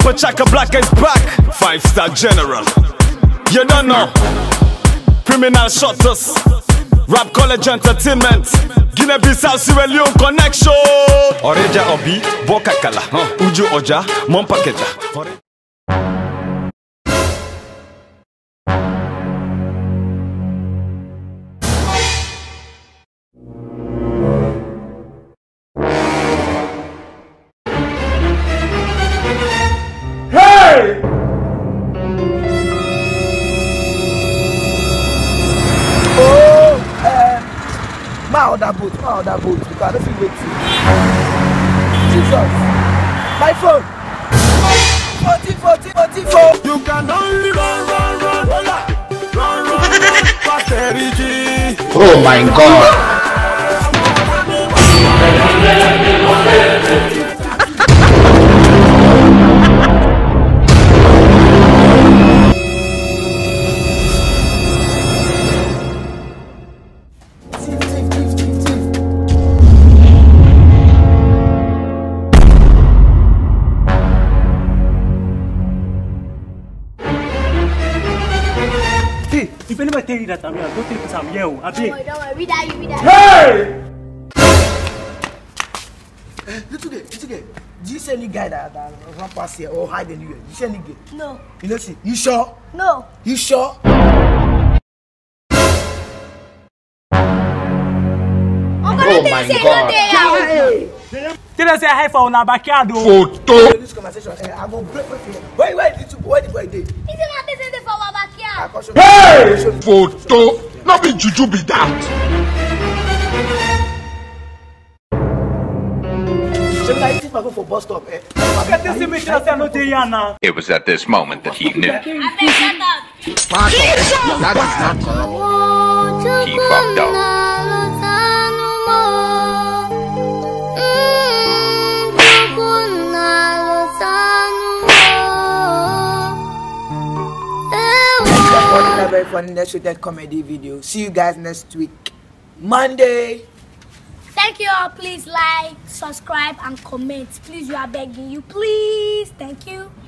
Super Chaka Black is back. 5-star general. You don't know. Criminal Shutters. Rap College Entertainment. Guinea-Bissau Sierra Leone Connection. Oreja Obi, Bokakala, Uju Oja, Mompakeja. Hey! My other boat, because I don't feel waiting. Jesus, my phone. 44. You can only run, Oh my God. If anybody tell you that I'm here, don't think it's I'm here. Don't worry, we die. Hey! Little guy. Do you see any guy that run past here or hide anywhere? Do you see any guy? No. You know, see? You sure? No. You sure? Oh my God. Tell us say hi for our backyard. Photo. This conversation, I go break my fear. Wait, little boy, the boy did. Is it not business for our backyard? Hey! Photo. Not be juju be that. For bus stop, It was at this moment that he knew. He fucked up. Very funny next week that comedy video. See you guys next week, Monday. Thank you all. Please like, subscribe, and comment. Please, we are begging you. Please. Thank you.